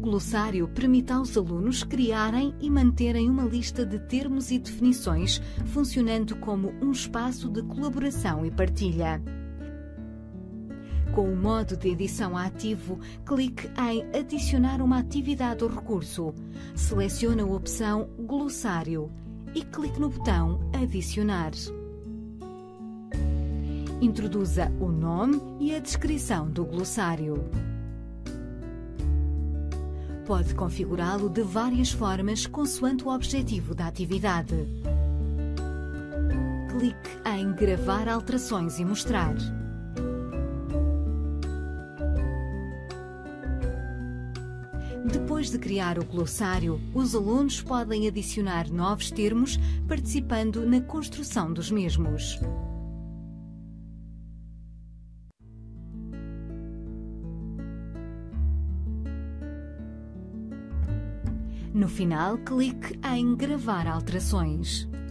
glossário permite aos alunos criarem e manterem uma lista de termos e definições, funcionando como um espaço de colaboração e partilha. Com o modo de edição ativo, clique em Adicionar uma atividade ou recurso. Selecione a opção Glossário e clique no botão Adicionar. Introduza o nome e a descrição do glossário. Pode configurá-lo de várias formas consoante o objetivo da atividade. Clique em Gravar alterações e mostrar. Depois de criar o glossário, os alunos podem adicionar novos termos, participando na construção dos mesmos. No final, clique em Gravar alterações.